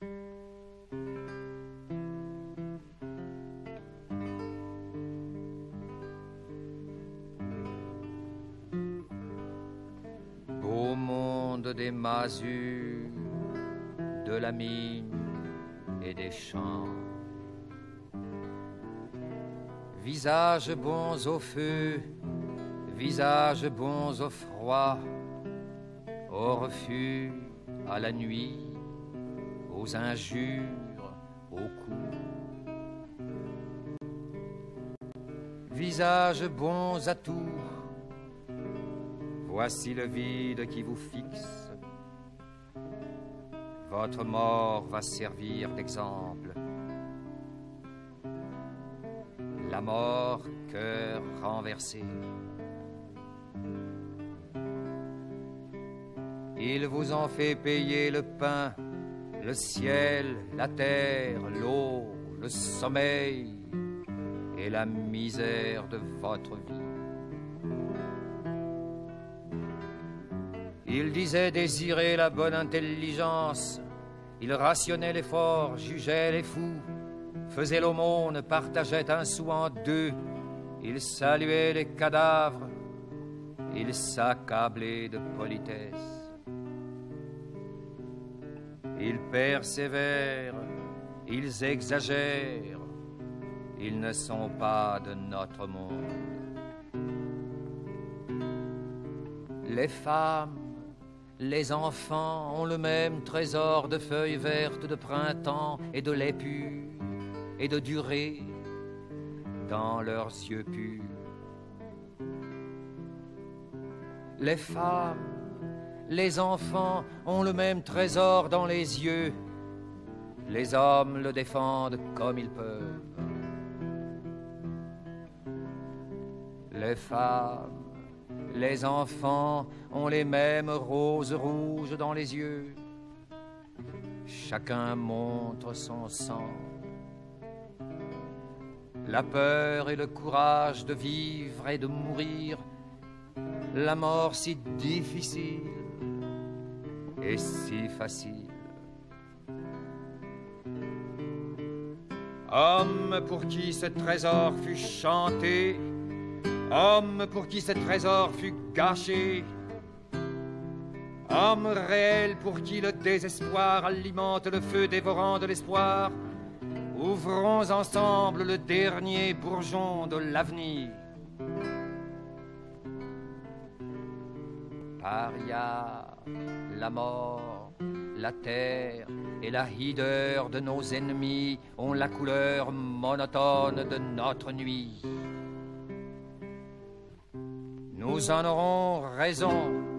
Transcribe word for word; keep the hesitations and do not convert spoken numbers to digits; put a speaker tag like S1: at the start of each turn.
S1: Beau monde des masures, de la mine et des champs, visages bons au feu, visages bons au froid, au refus, à la nuit, aux injures, aux coups. Visages bons à tout, voici le vide qui vous fixe. Votre mort va servir d'exemple. La mort, cœur renversé. Il vous en fait payer le pain, le ciel, la terre, l'eau, le sommeil et la misère de votre vie. Il disait désirer la bonne intelligence, il rationnait l'effort, jugeait les fous, faisait l'aumône, partageait un sou en deux, il saluait les cadavres, il s'accablait de politesse. Ils persévèrent, ils exagèrent, ils ne sont pas de notre monde. Les femmes, les enfants ont le même trésor de feuilles vertes de printemps et de lait pur et de durée dans leurs yeux purs. Les femmes, les enfants ont le même trésor dans les yeux. Les hommes le défendent comme ils peuvent. Les femmes, les enfants ont les mêmes roses rouges dans les yeux. Chacun montre son sang. La peur et le courage de vivre et de mourir, la mort si difficile et si facile. Homme pour qui ce trésor fut chanté, homme pour qui ce trésor fut gâché, homme réel pour qui le désespoir alimente le feu dévorant de l'espoir, ouvrons ensemble le dernier bourgeon de l'avenir. Paria, la mort, la terre et la hideur de nos ennemis ont la couleur monotone de notre nuit. Nous en aurons raison